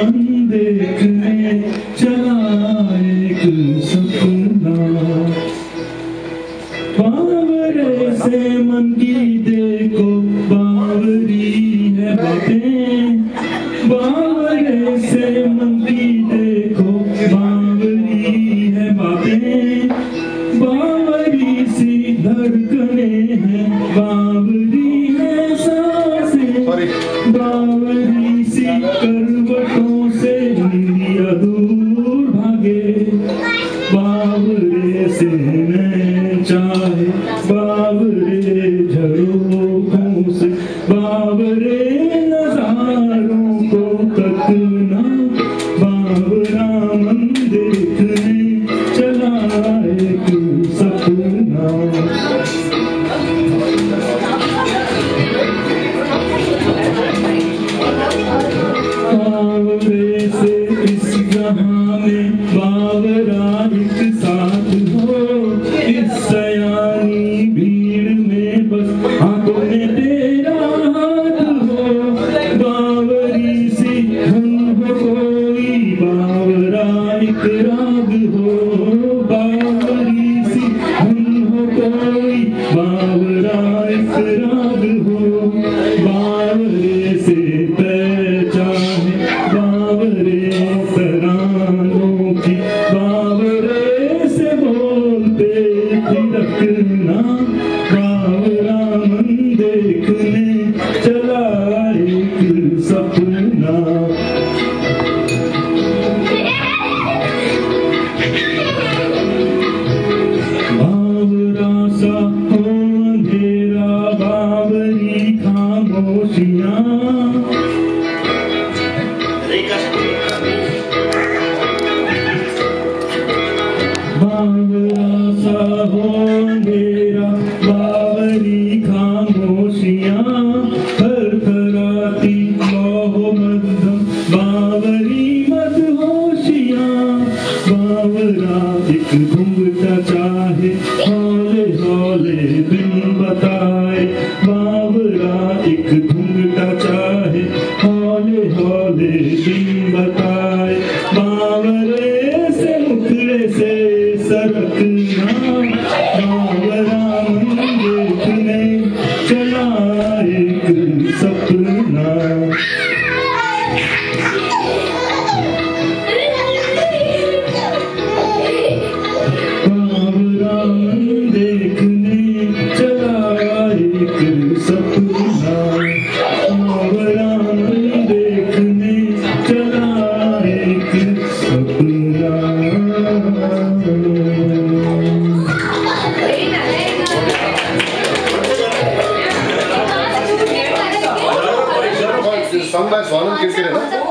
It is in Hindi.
बावरामन देखने चला एक सपना। बावरे से मन की देखो बावरी है बातें, बावरे से मन की देखो बावरी है बातें, बावरी सी धड़कने हैं, बावरी है सांसें, बावरी सी करवटों से निंदिया दूर भागे, बावरे से मैं चाहे बावरे झरोखों से, बावरे नजारों को तकना, बावरामन देखने चला एक सपना। बावरे से इस जहां में बावरा एक साथ हो, इस सयानी भीड़ में बस हाथों में तेरा हाथ हो, बावरी सी धुन हो कोई बावरा एक राग हो, बावरी सी धुन हो कोई बावरा एक राग हो, बावरे से पहचान बावरे तरानों की, बावरे से बोलते थिरकना, बावरामन देखने चला एक सपना। बावरा सा हो अंधेरा बावरी खामोशियां, बावरा सा हो अंधेरा बावरी खामोशियां, थरथराती लौह मध्यम बावरी मदहोशियां, बावरा एक घूंघटा चाहे हौले हौले दिन बताए, बावरा एक घूंघटा चाहे हौले हौले दिन बताए, बावरे से मुखड़े से सरकना, बावरामन देखने चला एक सपना। बावरामन देखने चला एक सपना, बावरामन देखने चला एक सपना। Sung by Swanam Kirkire, no?